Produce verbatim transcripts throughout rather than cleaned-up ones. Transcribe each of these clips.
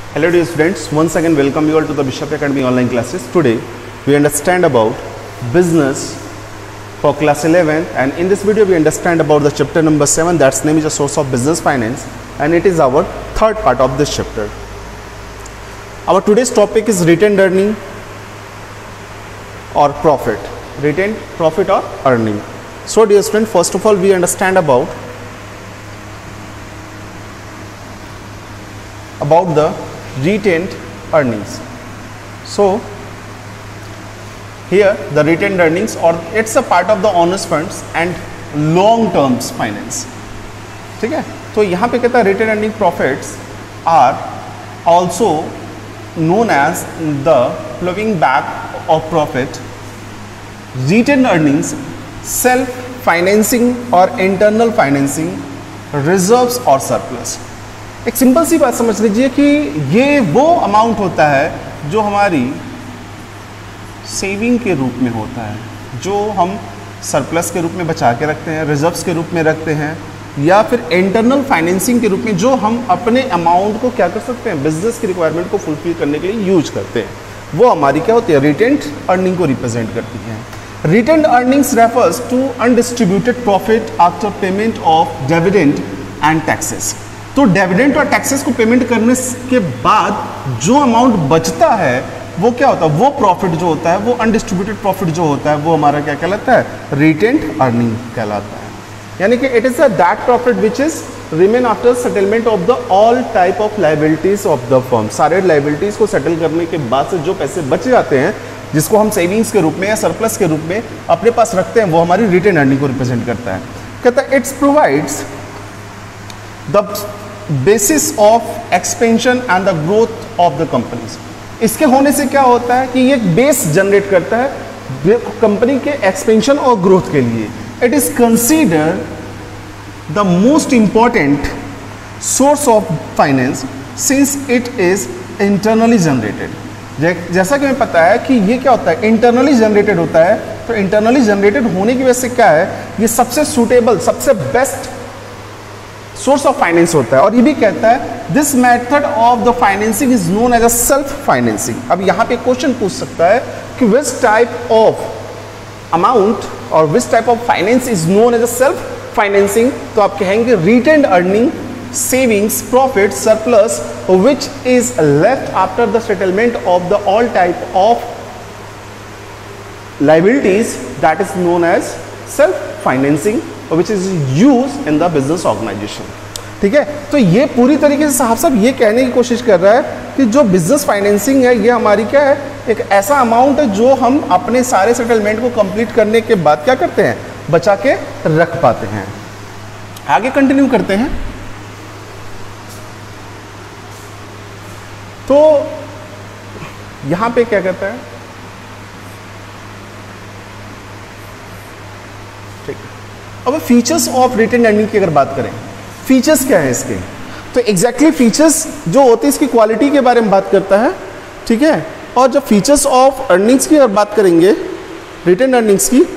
Hello dear students, once again welcome you all to the Bishop Academy online classes. Today we understand about business for class eleven, and in this video we understand about the chapter number seven, that's name is a source of business finance, and it is our third part of this chapter. Our today's topic is retained earning or profit. Retained profit or earning. So dear student, first of all we understand about about the retained earnings. So here the retained earnings, or it's a part of the owners funds and long terms finance. ठीक है, तो यहाँ पे कहता है retained earning profits are also known as the plowing back of profit. Retained earnings, self financing or internal financing, reserves और surplus. एक simple सी बात समझ लीजिए कि ये वो अमाउंट होता है जो हमारी सेविंग के रूप में होता है, जो हम सरप्लस के रूप में बचा के रखते हैं, रिजर्व्स के रूप में रखते हैं, या फिर इंटरनल फाइनेंसिंग के रूप में जो हम अपने अमाउंट को क्या कर सकते हैं, बिजनेस की रिक्वायरमेंट को फुलफिल करने के लिए यूज करते हैं. वो हमारी क्या होती है, रिटेन्ड अर्निंग को रिप्रेजेंट करती है. Retained earnings refers to undistributed profit after payment of dividend and taxes. तो डिविडेंड और टैक्सेस को पेमेंट करने के बाद जो अमाउंट बचता है वो क्या होता है, वो प्रॉफिट जो होता है, वो अनडिस्ट्रीब्यूटेड प्रॉफिट जो होता है, वो हमारा क्या कहलाता है, रिटेन्ड अर्निंग कहलाता है. यानी कि it is that profit which is remain after settlement of the all type of liabilities of the firm. सारे लाइबिलिटीज को सेटल करने के बाद से जो पैसे बच जाते हैं, जिसको हम सेविंग्स के रूप में या सरप्लस के रूप में अपने पास रखते हैं, वो हमारी रिटेन्ड अर्निंग को रिप्रेजेंट करता है. कहता है it's provides the basis of expansion and the growth of the companies. इसके होने से क्या होता है कि ये बेस जनरेट करता है कंपनी के एक्सपेंशन और ग्रोथ के लिए. It is consider the most important source of finance since it is internally generated. जैसा कि हमें पता है कि ये क्या होता है, इंटरनली जनरेटेड होता है. तो इंटरनली जनरेटेड होने की वजह से क्या है, ये सबसे सुटेबल, सबसे बेस्ट सोर्स ऑफ फाइनेंस होता है. और ये भी कहता है this method of the financing is known as a self financing. अब यहाँ पे क्वेश्चन पूछ सकता है कि विच टाइप ऑफ अमाउंट और which type of finance is known as a self financing. तो आप कहेंगे retained earning, savings, profit, surplus which is left after the settlement of the all type of liabilities, that is known as self financing which is used in the business organization. ठीक है, तो ये पूरी तरीके से साहब साहब ये कहने की कोशिश कर रहा है कि जो बिजनेस फाइनेंसिंग है ये हमारी क्या है, एक ऐसा अमाउंट है जो हम अपने सारे सेटलमेंट को कंप्लीट करने के बाद क्या करते हैं, बचा के रख पाते हैं. आगे कंटिन्यू करते हैं. तो यहां पे क्या कहता है, ठीक है. अब फीचर्स ऑफ रिटेन्ड अर्निंग की अगर बात करें, फीचर्स क्या है इसके, तो एग्जैक्टली फीचर्स जो होते हैं इसकी क्वालिटी के बारे में बात करता है. ठीक है, और जब फीचर्स ऑफ अर्निंग्स की अगर बात करेंगे, रिटेन्ड अर्निंग्स की,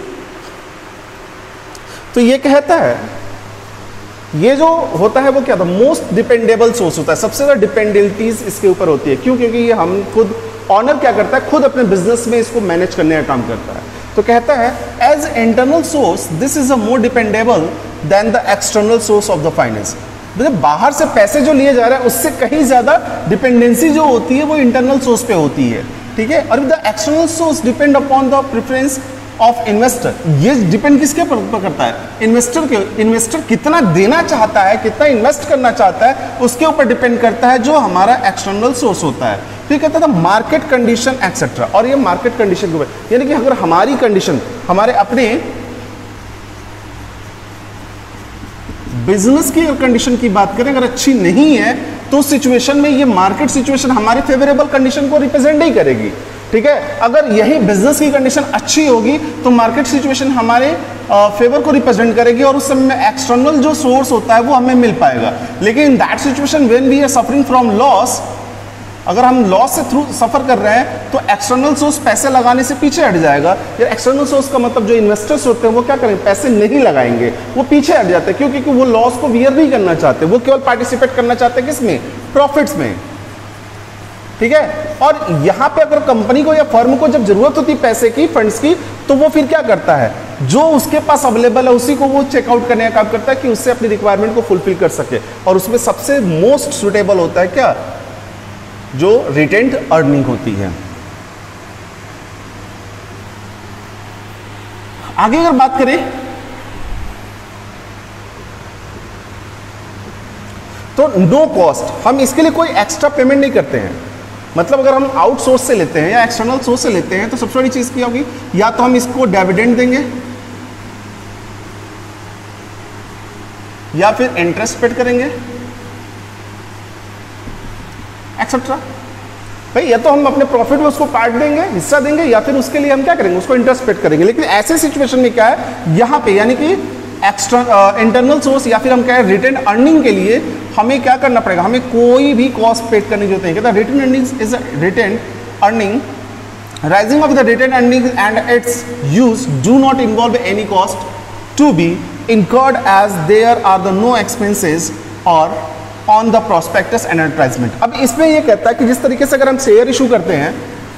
तो ये कहता है ये जो होता है वो क्या था, मोस्ट डिपेंडेबल सोर्स होता है. सबसे ज़्यादा डिपेंडेबिलिटीज इसके ऊपर होती है. क्यों? क्योंकि ये हम खुद ऑनर क्या करता है, खुद अपने बिजनेस में इसको मैनेज करने का काम करता है. तो कहता है as internal source this is a more dependable than the external source of the finance. मतलब बाहर से पैसे जो लिए जा रहे हैं उससे कहीं ज़्यादा डिपेंडेंसी जो होती है वो इंटरनल सोर्स पे होती है. ठीक है, और the external source depend upon the preference of investor. ये डिपेंड किसके पर करता है, इन्वेस्टर के. इन्वेस्टर कितना देना चाहता है, कितना इन्वेस्ट करना चाहता है, उसके ऊपर डिपेंड करता है जो हमारा एक्सटर्नल सोर्स होता है. तो ये कहता था मार्केट कंडीशन एक्सेट्रा. और ये मार्केट कंडीशन के ऊपर, यानी कि अगर हमारी कंडीशन, हमारे अपने बिजनेस की कंडीशन की बात करें, अगर अच्छी नहीं है तो सिचुएशन में ये मार्केट सिचुएशन हमारी फेवरेबल कंडीशन को रिप्रेजेंट नहीं करेगी. ठीक है, अगर यही बिजनेस की कंडीशन अच्छी होगी तो मार्केट सिचुएशन हमारे फेवर को रिप्रेजेंट करेगी और उस समय में एक्सटर्नल जो सोर्स होता है वो हमें मिल पाएगा. लेकिन in that situation when we are suffering from loss, अगर हम लॉस से थ्रू सफर कर रहे हैं तो एक्सटर्नल सोर्स पैसे लगाने से पीछे हट जाएगा। या एक्सटर्नल सोर्स का मतलब जो इन्वेस्टर्स होते हैं वो क्या करेंगे, पैसे नहीं लगाएंगे, वो पीछे हट जाते हैं। क्यों? क्योंकि वो लॉस को वियर नहीं करना चाहते, वो केवल पार्टिसिपेट करना चाहते हैं किसमें, प्रॉफिट्स में। ठीक है। और यहां पे अगर कंपनी को या फर्म को जब जरूरत होती है पैसे की, फंड्स की, तो वो फिर क्या करता है, जो उसके पास अवेलेबल है उसी को वो चेकआउट करने का काम करता है कि उससे अपनी रिक्वायरमेंट को फुलफिल कर सके। और उसमें सबसे मोस्ट सुटेबल होता है क्या, जो रिटेंड अर्निंग होती है। आगे अगर बात करें तो नो कॉस्ट, हम इसके लिए कोई एक्स्ट्रा पेमेंट नहीं करते हैं। मतलब अगर हम आउटसोर्स से लेते हैं या एक्सटर्नल सोर्स से लेते हैं तो सबसे बड़ी चीज क्या होगी, या तो हम इसको डिविडेंड देंगे या फिर इंटरेस्ट पेड करेंगे एक्सेट्रा। भाई या तो हम अपने प्रॉफिट में उसको काट देंगे, हिस्सा देंगे, या फिर उसके लिए हम क्या करेंगे, उसको इंटरेस्ट पेड करेंगे। लेकिन ऐसे सिचुएशन में क्या है, यहां पे यानी कि एक्सटर्नल इंटरनल सोर्स या फिर हम क्या है रिटेन अर्निंग के लिए हमें क्या करना पड़ेगा, हमें कोई भी कॉस्ट पेड करने की जरूरत नहीं। कहता retain earning is retain earning, raising of the retain earning and its use do not involve any cost to be incurred as there are the no expenses or on the prospectus and advertisement। अब इसमें ये कहता है कि जिस तरीके से अगर हम शेयर इशू करते हैं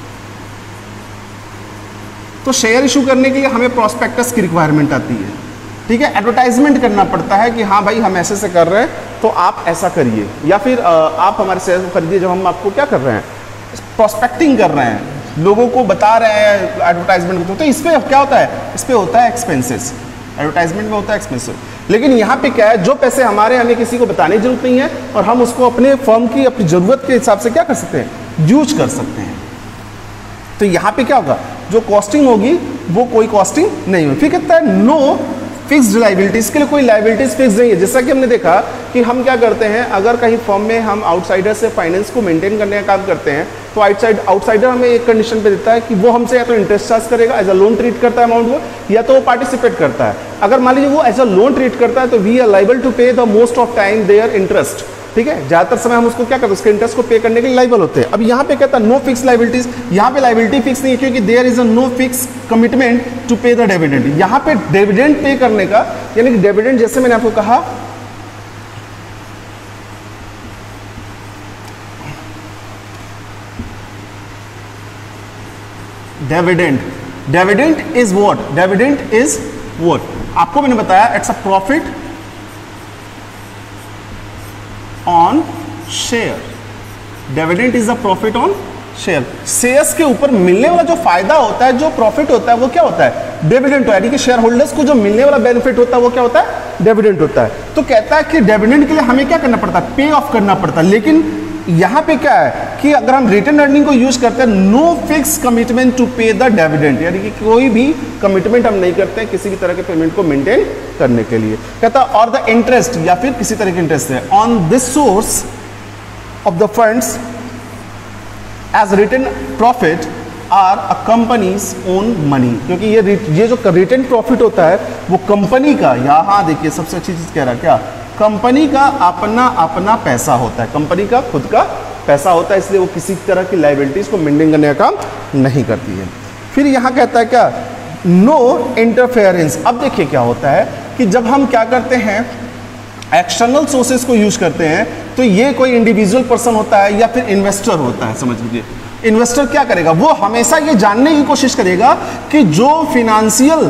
तो शेयर इशू करने के लिए हमें प्रोस्पेक्टस की रिक्वायरमेंट आती है, ठीक है। एडवर्टाइजमेंट करना पड़ता है कि हाँ भाई हम ऐसे से कर रहे हैं तो आप ऐसा करिए, या फिर आप हमारे शेयर को खरीदिए। जब हम आपको क्या कर रहे हैं, प्रोस्पेक्टिंग कर रहे हैं, लोगों को बता रहे हैं एडवर्टाइजमेंट को, तो इस पर क्या होता है, इस पर होता है एक्सपेंसेस, एडवर्टाइजमेंट में होता है एक्सपेंसिव। लेकिन यहाँ पे क्या है, जो पैसे हमारे हमें किसी को बताने की जरूरत नहीं है और हम उसको अपने फर्म की अपनी जरूरत के हिसाब से क्या कर सकते हैं, यूज कर सकते हैं। तो यहाँ पे क्या होगा, जो कॉस्टिंग होगी वो कोई कॉस्टिंग नहीं होगी। फिर कहता है नो फिक्स्ड लाइबिलिटीज, के लिए कोई लाइबिलिटीज फिक्स नहीं है। जैसा कि हमने देखा कि हम क्या करते हैं, अगर कहीं फर्म में हम आउटसाइडर से फाइनेंस को मेंटेन करने का काम करते हैं तो आउटसाइड आउटसाइडर हमें एक कंडीशन पे देता है कि वो हमसे या तो इंटरेस्ट चार्ज करेगा, एज अ लोन ट्रीट करता है अमाउंट को, या तो वो पार्टिसिपेट करता है। अगर मान लीजिए वो एज अ लोन ट्रीट करता है तो we are liable to pay the most of time their interest, ठीक है। ज्यादातर समय हम उसको क्या करते हैं, उसके इंटरेस्ट को पे करने के लिए लाइबल होते हैं। अब यहाँ पे कहता है नो फिक्स लाइबिलिटीज, यहाँ पे लाइबिलिटी फिक्स नहीं है क्योंकि there is a no fix commitment to pay the dividend. यहाँ पे डिविडेंड पे करने का, यानी कि डिविडेंड जैसे मैंने आपको कहा dividend, dividend is what, dividend is what, आपको मैंने बताया it's a profit on share. Dividend is the profit on share. Shares के ऊपर मिलने वाला जो फायदा होता है, जो प्रॉफिट होता है, वो क्या होता है, डिविडेंड। यानी कि शेयर होल्डर्स को जो मिलने वाला बेनिफिट होता है वो क्या होता है, डिविडेंड होता है। तो कहता है कि डिविडेंड के लिए हमें क्या करना पड़ता है, पे ऑफ करना पड़ता है। लेकिन यहां पे क्या है कि अगर हम रिटर्न अर्निंग को यूज करते हैं, no fix commitment to pay the dividend, यानी कि कोई भी कमिटमेंट हम नहीं करते हैं किसी भी तरह के पेमेंट को मेंटेन करने के लिए। कहता और द इंटरेस्ट, या फिर किसी तरह के इंटरेस्ट है on this source of the funds as return profit are a companies own money, क्योंकि ये ये जो रिटर्न प्रॉफिट होता है वो कंपनी का, यहाँ देखिए सबसे अच्छी चीज कह रहा है क्या, कंपनी का अपना अपना पैसा होता है, कंपनी का खुद का पैसा होता है, इसलिए वो किसी तरह की लाइबिलिटीज को मेंटेन करने का काम नहीं करती है। फिर यहाँ कहता है क्या, नो इंटरफेरेंस। अब देखिए क्या होता है कि जब हम क्या करते हैं एक्सटर्नल सोर्सेज को यूज करते हैं तो ये कोई इंडिविजुअल पर्सन होता है या फिर इन्वेस्टर होता है, समझ लीजिए। इन्वेस्टर क्या करेगा, वो हमेशा ये जानने की कोशिश करेगा कि जो फिनेंशियल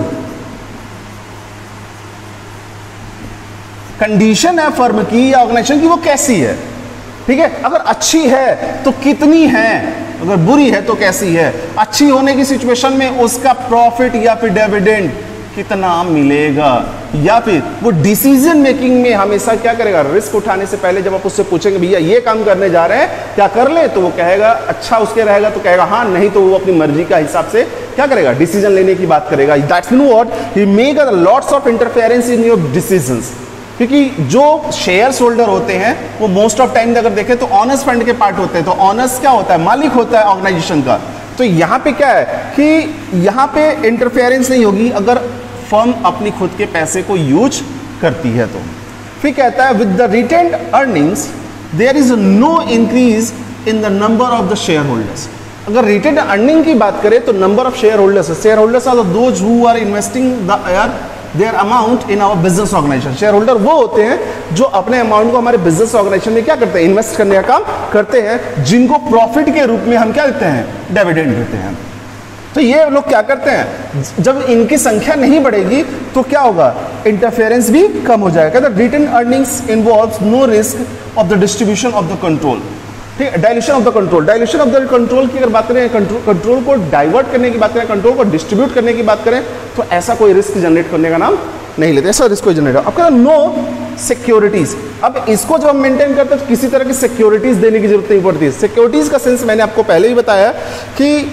कंडीशन है फर्म की या ऑर्गेनाइजेशन की वो कैसी है, ठीक है। अगर अच्छी है तो कितनी है, अगर बुरी है तो कैसी है। अच्छी होने की सिचुएशन में उसका प्रॉफिट या फिर डिविडेंड कितना मिलेगा, या फिर वो डिसीजन मेकिंग में हमेशा क्या करेगा, रिस्क उठाने से पहले जब आप उससे पूछेंगे भैया ये काम करने जा रहे हैं क्या कर ले, तो वो कहेगा अच्छा उसके रहेगा तो कहेगा हाँ, नहीं तो वो अपनी मर्जी का हिसाब से क्या करेगा, डिसीजन लेने की बात करेगा। That's mean what, he make a lots of interference in your decisions. क्योंकि जो शेयर होल्डर होते हैं वो मोस्ट ऑफ टाइम अगर देखें तो ऑनर्स फंड के पार्ट होते हैं, तो ऑनर्स क्या होता है, मालिक होता है ऑर्गेनाइजेशन का। तो यहाँ पे क्या है कि यहाँ पे इंटरफेरेंस नहीं होगी अगर फर्म अपनी खुद के पैसे को यूज करती है तो। फिर कहता है with the retained earnings there is no increase in the number of the share holders. अगर रिटेन्ड अर्निंग की बात करें तो number of share holders, share holders are those who are investing the their amount in our business organization. Share holder वो होते हैं जो अपने अमाउंट को हमारे बिजनेस ऑर्गेनाइजेशन में क्या करते हैं, इन्वेस्ट करने का काम करते हैं, जिनको प्रॉफिट के रूप में हम क्या देते हैं, डिविडेंड देते हैं। तो ये लोग क्या करते हैं, जब इनकी संख्या नहीं बढ़ेगी तो क्या होगा, इंटरफेरेंस भी कम हो जाएगा। The return earnings involves no risk of the distribution of the control. ठीक है, dilution of the control, dilution of the control की अगर बात करें, कंट्रोल कंट्रोल को डाइवर्ट करने की बात करें, कंट्रोल को डिस्ट्रीब्यूट करने की बात करें, तो ऐसा कोई रिस्क जनरेट करने का नाम नहीं लेते, ऐसा रिस्क कोई जनरेट। अब कहना नो सिक्योरिटीज। अब इसको जब हम मेंटेन करते हैं तो किसी तरह की सिक्योरिटीज देने की जरूरत नहीं पड़ती। सिक्योरिटीज का सेंस मैंने आपको पहले ही बताया कि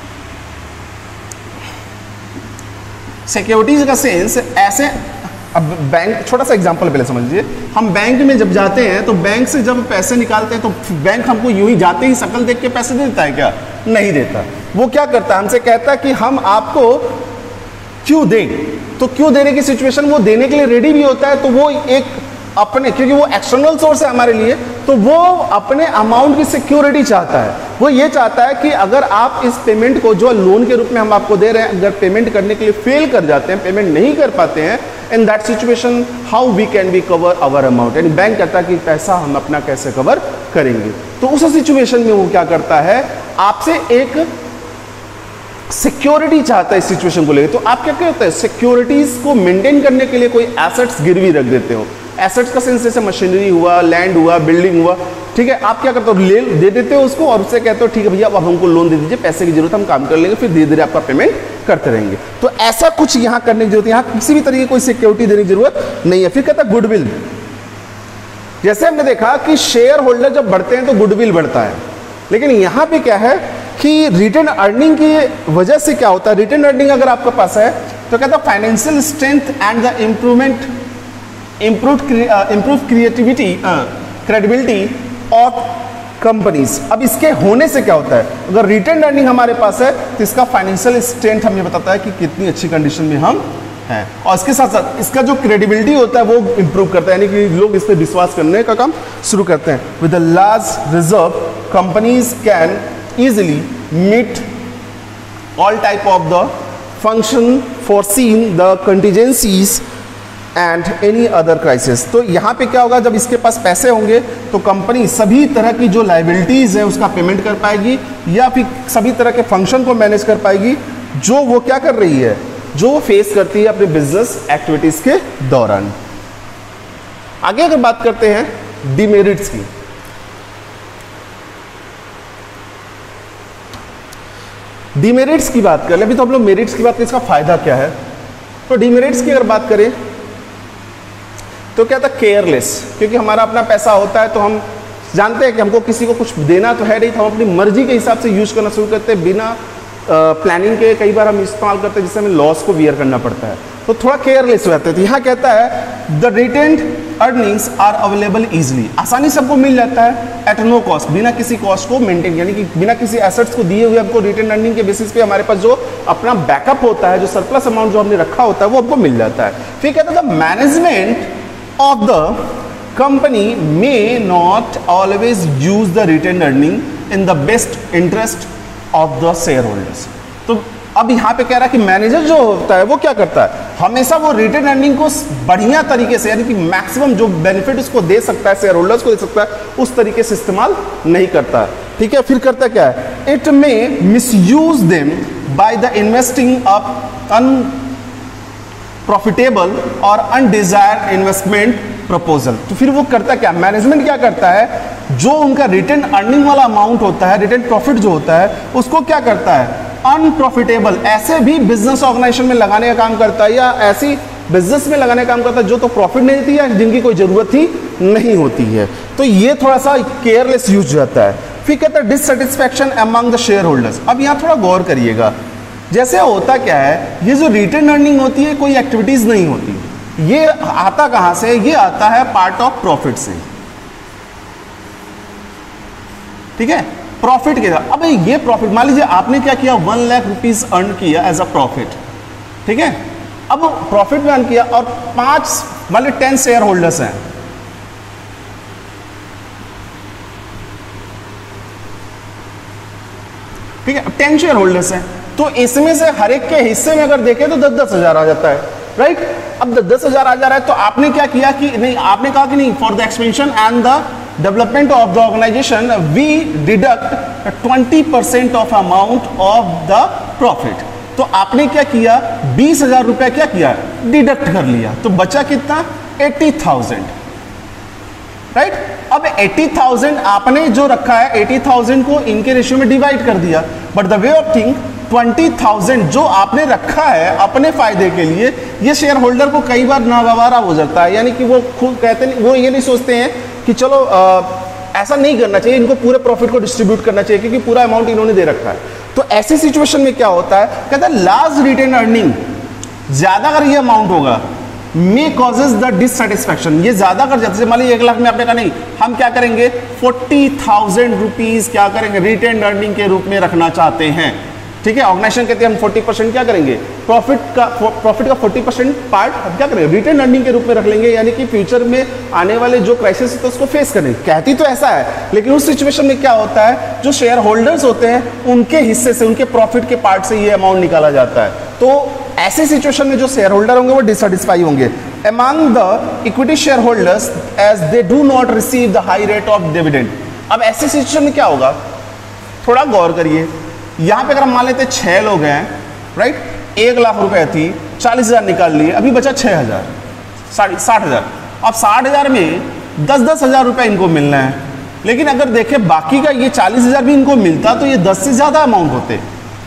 सिक्योरिटीज का सेंस ऐसे, अब बैंक, छोटा सा एग्जांपल पहले समझ लीजिए, हम बैंक में जब जाते हैं तो बैंक से जब पैसे निकालते हैं तो बैंक हमको यूं ही जाते ही शक्ल देख के पैसे देता है क्या, नहीं देता। वो क्या करता है, हमसे कहता है कि हम आपको क्यों दें, तो क्यों देने की सिचुएशन वो देने के लिए रेडी भी होता है। तो वो एक अपने, क्योंकि वो एक्सटर्नल सोर्स है हमारे लिए, तो वो अपने अमाउंट की सिक्योरिटी चाहता है। वो ये चाहता है कि अगर आप इस पेमेंट को जो लोन के रूप में हम आपको दे रहे हैं, अगर पेमेंट करने के लिए फेल कर जाते हैं, पेमेंट नहीं कर पाते हैं, in that situation how we can be cover our amount. यानी बैंक कहता है कि पैसा हम अपना कैसे कवर करेंगे। तो उस सिचुएशन में वो क्या करता है, आपसे एक सिक्योरिटी चाहता है इस सिचुएशन को लेकर। तो आप क्या करते हैं, सिक्योरिटीज को मेंटेन करने के लिए कोई एसेट्स गिरवी रख देते हो। एसेट्स का सेंस जैसे मशीनरी हुआ, लैंड हुआ, बिल्डिंग हुआ, ठीक है, आप क्या करते हो, ले दे देते हो उसको और उससे कहते हो ठीक है भैया अब हमको लोन दे दीजिए, पैसे की जरूरत हम काम कर लेंगे, फिर धीरे धीरे आपका पेमेंट करते रहेंगे। तो ऐसा कुछ यहाँ करने की जरूरत है, यहाँ किसी भी तरीके की कोई सिक्योरिटी देने की जरूरत नहीं है। फिर कहता है गुडविल। जैसे हमने देखा कि शेयर होल्डर जब बढ़ते हैं तो गुडविल बढ़ता है, लेकिन यहाँ पे क्या है कि रिटर्न अर्निंग की वजह से क्या होता है, रिटर्न अर्निंग अगर आपके पास है तो कहता है financial strength and the improvement improve improve creativity credibility of companies. अब इसके होने से क्या होता है, अगर रिटर्न अर्निंग हमारे पास है तो इसका फाइनेंशियल स्ट्रेंथ हमें बताता है कि कितनी अच्छी कंडीशन में हम हैं, और इसके साथ साथ इसका जो क्रेडिबिलिटी होता है वो इंप्रूव करता है, यानी कि लोग इस पर विश्वास करने का काम शुरू करते हैं। With the large reserve companies can easily meet all type of the function foreseen the contingencies and any other crisis। तो यहाँ पे क्या होगा, जब इसके पास पैसे होंगे तो कंपनी सभी तरह की जो लाइबिलिटीज है उसका पेमेंट कर पाएगी, या फिर सभी तरह के फंक्शन को मैनेज कर पाएगी जो वो क्या कर रही है, जो वो फेस करती है अपने बिजनेस एक्टिविटीज के दौरान। आगे अगर बात करते हैं डिमेरिट्स की, डिमेरिट्स की बात कर ले, अभी तो हम लोग मेरिट्स की बात करें, इसका फायदा क्या है। तो डिमेरिट्स की अगर बात करें तो क्या था, केयरलेस, क्योंकि हमारा अपना पैसा होता है तो हम जानते हैं कि हमको किसी को कुछ देना तो है नहीं, तो हम अपनी मर्जी के हिसाब से यूज करना शुरू करते हैं, बिना प्लानिंग के कई बार हम इस्तेमाल करते हैं जिससे हमें लॉस को बियर करना पड़ता है, तो थोड़ा केयरलेस हो जाते हैं। तो यहाँ कहता है the retained earnings are available easily, आसानी से हमको मिल जाता है, एट नो कॉस्ट, बिना किसी कॉस्ट को मेंटेन, यानी कि बिना किसी एसेट्स को दिए हुए हमको रिटेन अर्निंग के बेसिस पे हमारे पास जो अपना बैकअप होता है, जो सरप्लस अमाउंट जो हमने रखा होता है वो हमको मिल जाता है। फिर कहता है the management of the company may not always use the retain earning in the best interest of the share holders. तो अब यहाँ पे कह रहा है कि मैनेजर जो होता है वो क्या करता है, हमेशा वो रिटेन अर्निंग को बढ़िया तरीके से, यानी कि मैक्सिमम जो बेनिफिट उसको दे सकता है, शेयर होल्डर्स को दे सकता है, उस तरीके से इस्तेमाल नहीं करता। ठीक है, फिर करता क्या है, it may misuse them by the investing up unprofitable और अनडिजायर्ड इन्वेस्टमेंट प्रपोजल। तो फिर वो करता क्या, मैनेजमेंट क्या करता है, जो उनका रिटर्न अर्निंग वाला अमाउंट होता है, रिटर्न प्रॉफिट जो होता है, उसको क्या करता है, अनप्रॉफिटेबल ऐसे भी बिजनेस ऑर्गेनाइजेशन में लगाने का काम करता है, या ऐसी बिजनेस में लगाने का काम करता है जो तो प्रॉफिट नहीं देती है, जिनकी कोई जरूरत ही नहीं होती है। तो ये थोड़ा सा केयरलेस यूज रहता है। फिर कहता है dissatisfaction among the share holders. अब यहाँ थोड़ा गौर करिएगा, जैसे होता क्या है, ये जो रिटर्न अर्निंग होती है कोई एक्टिविटीज नहीं होती, ये आता कहां से, ये आता है पार्ट ऑफ प्रॉफिट से। ठीक है, प्रॉफिट के अब ये प्रॉफिट, मान लीजिए आपने क्या किया, वन लाख रुपीज अर्न किया एज अ प्रॉफिट। ठीक है, अब प्रॉफिट में अर्न किया और पांच मान लीजिए टेन शेयर होल्डर्स हैं, ठीक है, टेन शेयर होल्डर्स हैं, तो इसमें से हर एक के हिस्से में अगर देखें तो दस दस हजार आ जाता है। Right right? अब दस हजार आ जा रहा है तो आपने क्या किया कि नहीं, आपने कहा कि नहीं, for the expansion and the development of the organization we deduct twenty percent of amount of the profit. तो आपने क्या किया, बीस हजार रुपया क्या किया, डिडक्ट कर लिया, तो बचा कितना, एट्टी थाउजेंड, राइट। अब एट्टी थाउजेंड आपने जो रखा है, एट्टी थाउजेंड को इनके रेशियो में डिवाइड कर दिया, but the way of think twenty thousand जो आपने रखा है अपने फायदे के लिए, ये शेयर होल्डर को कई बार नागवारा हो जाता है, यानी कि वो खुद कहते नहीं, वो ये नहीं सोचते हैं कि चलो आ, ऐसा नहीं करना चाहिए, इनको पूरे प्रॉफिट को डिस्ट्रीब्यूट करना चाहिए क्योंकि पूरा अमाउंट इन्होंने दे रखा है। तो ऐसी सिचुएशन में क्या होता है, कहता है लार्ज रिटेन अर्निंग, ज्यादा अगर ये अमाउंट होगा, मे कॉजेज द डिससेटिस्फैक्शन, ये ज्यादा कर जाते हैं, मान लीजिए एक लाख में आपने कहा नहीं, हम क्या करेंगे, फोर्टी थाउजेंड रुपीज क्या करेंगे, रिटेन अर्निंग के रूप में रखना चाहते हैं, ठीक है। ऑर्गेनाइजेशन कहते हैं हम फोर्टी परसेंट क्या करेंगे, प्रॉफिट का प्रॉफिट का फोर्टी परसेंट पार्ट हम क्या करेंगे, रिटेन अर्निंग के रूप में रख लेंगे, यानी कि फ्यूचर में आने वाले जो क्राइसिस है तो उसको फेस करेंगे। कहती तो ऐसा है, लेकिन उस सिचुएशन में क्या होता है, जो शेयर होल्डर्स होते हैं उनके हिस्से से, उनके प्रॉफिट के पार्ट से ये अमाउंट निकाला जाता है। तो ऐसे सिचुएशन में जो शेयर होल्डर होंगे वो डिससेटिस्फाई होंगे। among the equity shareholders as they do not receive the high rate of dividend। अब ऐसे सिचुएशन में क्या होगा, थोड़ा गौर करिए, यहां पे अगर हम मान लेते छह लोग हैं, राइट, एक लाख रुपए थी, चालीस हजार निकाल लिए, अभी बचा छह हजार, साढ़े साठ हजार। अब साठ हजार में दस दस हजार रुपए इनको मिलना है, लेकिन अगर देखें बाकी का ये चालीस हजार भी इनको मिलता तो ये दस से ज्यादा अमाउंट होते।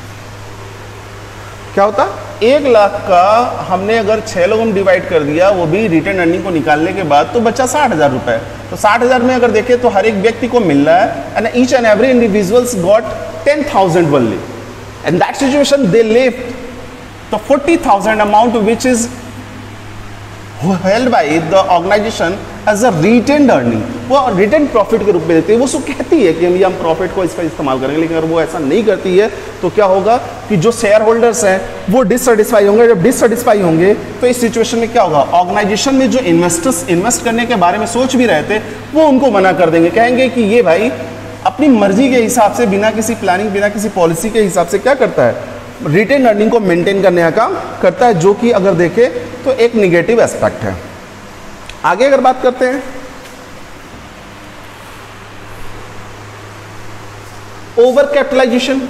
क्या होता, एक लाख का हमने अगर छह लोगों में डिवाइड कर दिया, वो भी रिटर्न अर्निंग को निकालने के बाद, तो बचा साठ हजार रुपए। तो साठ हजार में अगर देखें तो हर एक व्यक्ति को मिल रहा है, and each and every individuals got ten thousand only, and that situation they left the forty thousand amount which is held by the organization as a retained earning, वो रिटेन प्रॉफिट के रूप में देती है। वो उसको कहती है कि हम ये हम प्रॉफिट को इस पर इस्तेमाल करेंगे, लेकिन अगर वो ऐसा नहीं करती है तो क्या होगा कि जो शेयर होल्डर्स हैं वो डिससेटिस्फाई होंगे। जब डिससेटिस्फाई होंगे तो इस सिचुएशन में क्या होगा, ऑर्गेनाइजेशन में जो इन्वेस्टर्स इन्वेस्ट करने के बारे में सोच भी रहे थे वो उनको मना कर देंगे, कहेंगे कि ये भाई अपनी मर्जी के हिसाब से, बिना किसी प्लानिंग, बिना किसी पॉलिसी के हिसाब से क्या करता है, रिटेन अर्निंग को मेंटेन करने का काम करता है, जो कि अगर देखें तो एक निगेटिव एस्पेक्ट है। आगे अगर बात करते हैं, ओवर कैपिटलाइजेशन,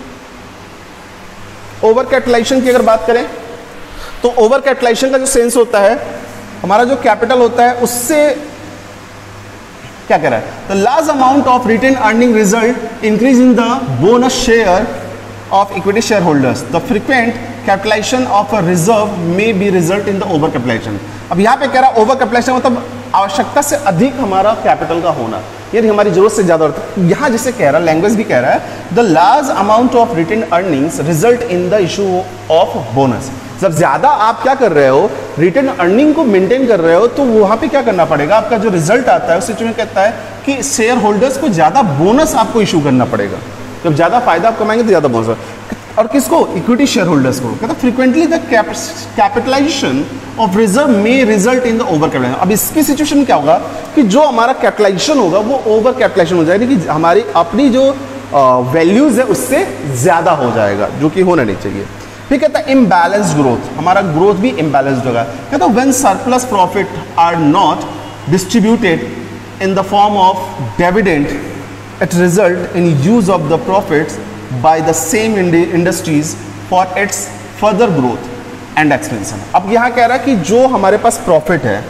ओवर कैपिटलाइजेशन की अगर बात करें तो ओवर कैपिटलाइजेशन का जो सेंस होता है, हमारा जो कैपिटल होता है उससे क्या कह रहा है, the large amount of retain earning result increase in the bonus share of equity shareholders, the frequent capitalization of a reserve may be result in the over capitalization। अब यहाँ पे कह रहा ओवर कैपिटलाइजेशन मतलब आवश्यकता से अधिक हमारा कैपिटल का होना, यानी हमारी जरूरत से ज्यादा होता है। यहाँ जिसे कह रहा है, लैंग्वेज भी कह रहा है, the large amount of retain earnings result in the issue of bonus. जब ज्यादा आप क्या कर रहे हो, रिटेन अर्निंग को मेंटेन कर रहे हो, तो वहां पे क्या करना पड़ेगा, आपका जो रिजल्ट आता है उस सिचुएशन कहता है कि शेयर होल्डर्स को ज्यादा बोनस आपको इशू करना पड़ेगा। जब ज्यादा फायदा आप कमाएंगे तो ज्यादा बोनस, और किसको, इक्विटी शेयर होल्डर्स को। कहता frequently the capitalization of reserve में result in the over capitalization. अब इसकी सिचुएशन में क्या होगा कि जो हमारा कैपिटलाइजेशन होगा वो ओवर कैपिटलाइजेशन हो जाएगी, कि हमारी अपनी जो वैल्यूज है उससे ज्यादा हो जाएगा, जो कि होना नहीं चाहिए। फिर कहता है इम्बैलेंस ग्रोथ, हमारा ग्रोथ भी इम्बैलेंस्ड होगा। कहता है when surplus profit are not distributed in the form of dividend, it result in use of the profits by the same industries for its further growth and expansion। अब यहां कह रहा है कि जो हमारे पास प्रॉफिट है,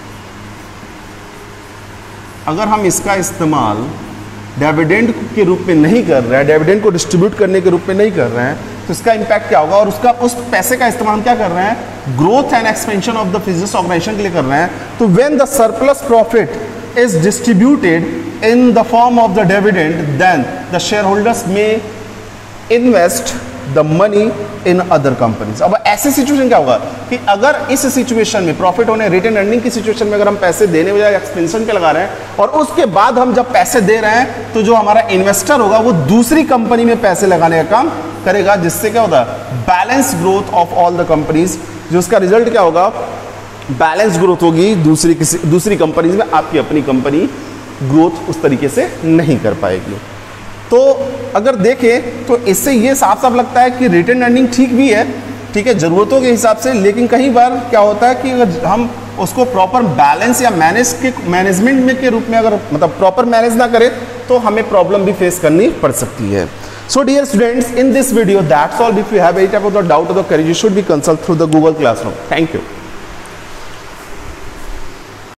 अगर हम इसका इस्तेमाल डिविडेंड के रूप में नहीं कर रहे हैं, डिविडेंड को डिस्ट्रीब्यूट करने के रूप में नहीं कर रहे हैं, तो इसका इंपैक्ट क्या होगा, और उसका उस पैसे का इस्तेमाल हम क्या कर रहे हैं, growth and expansion of the business organization के लिए कर रहे हैं। तो when the surplus profit is distributed in the form of the dividend, then the shareholders may invest the money in other companies। अब ऐसे सिचुएशन क्या होगा कि अगर इस सिचुएशन में प्रॉफिट होने, रिटेन अर्निंग की सिचुएशन में अगर हम पैसे देने बजाय एक्सपेंशन के लगा रहे हैं, और उसके बाद हम जब पैसे दे रहे हैं तो जो हमारा इन्वेस्टर होगा वो दूसरी कंपनी में पैसे लगाने का काम करेगा, जिससे क्या होता है, balance growth of all the companies, जो उसका रिजल्ट क्या होगा, बैलेंस ग्रोथ होगी दूसरी किसी दूसरी कंपनीज में, आपकी अपनी कंपनी ग्रोथ उस तरीके से नहीं कर पाएगी। तो अगर देखें तो इससे ये साफ साफ लगता है कि रिटेन अर्निंग ठीक भी है, ठीक है, ज़रूरतों के हिसाब से। लेकिन कई बार क्या होता है कि अगर हम उसको प्रॉपर बैलेंस या मैनेज के मैनेजमेंट में के रूप में अगर मतलब प्रॉपर मैनेज ना करें तो हमें प्रॉब्लम भी फेस करनी पड़ सकती है। So dear students, in this video that's all. If you have any type of the doubt or the query, you should be consult through the Google Classroom. Thank you.